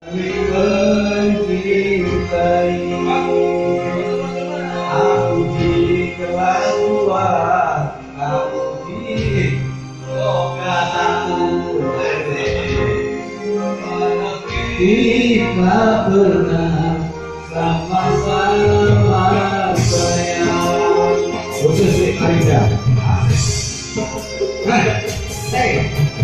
mencintai aku di kelakuan aku di kataku kita pernah sama-sama sayang khusus di Arida. Hey.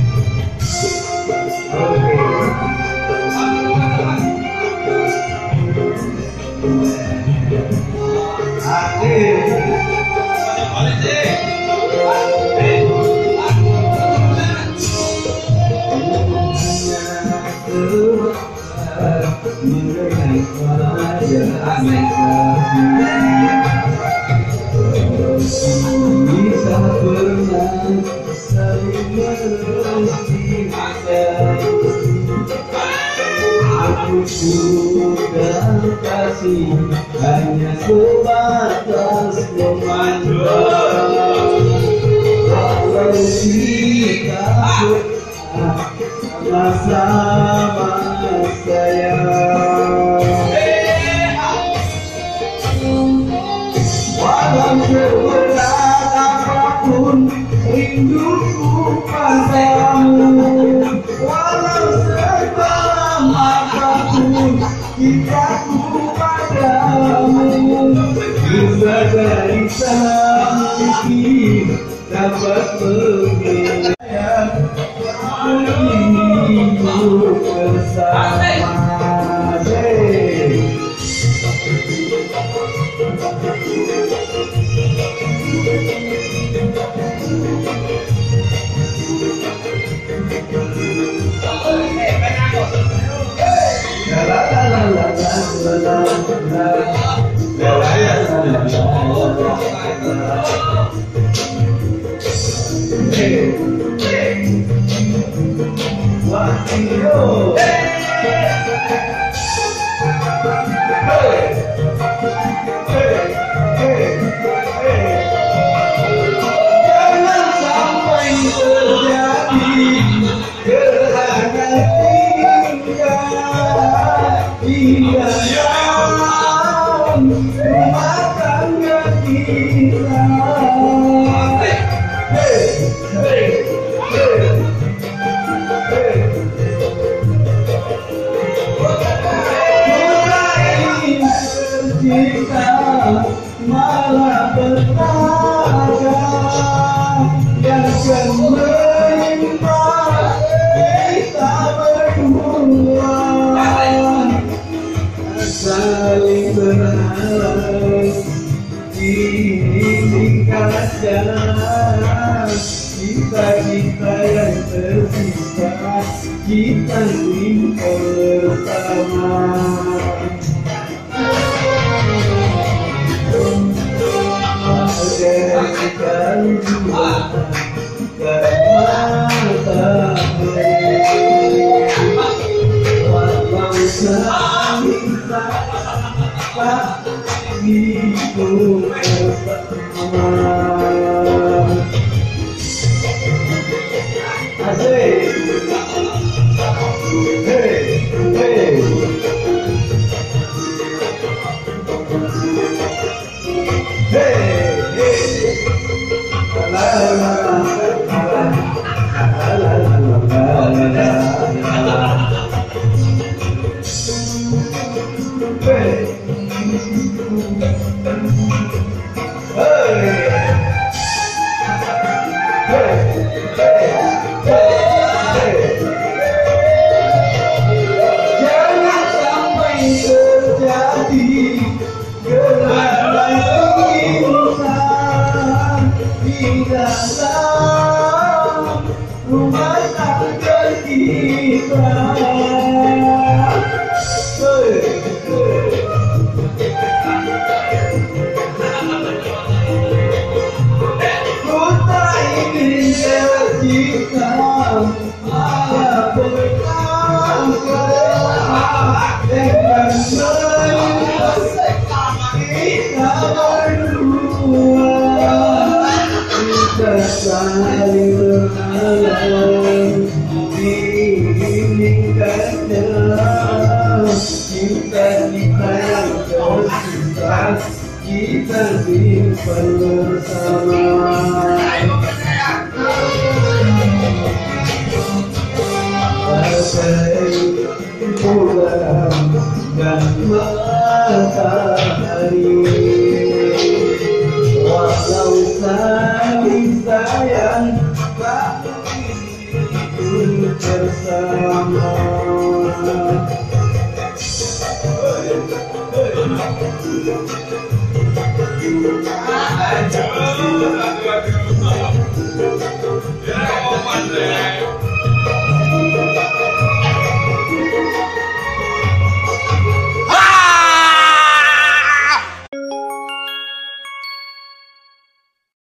Bisa pernah saling aku sudah kasih hanya sebatas memandang kalau kita sama-sama sayang walau seberat apapun rinduku padamu walau sedalam apapun cintaku padamu bisa dari sampai dapat mengingat hidup bersama. Jangan sampai terjadi kehalangan tinggal dalam rumah tangga kita. Kita malah bertanya yang akan menimpa kita berdua saling berharap diinginkan saja kita yang tersisa kita ingin bersama. Sekali dua mata walau saling tak hidup bersama. Asik. Hey, hey. Hey. simpan bersama. Bagai bulan dan matahari, walau saling sayang itu bersama.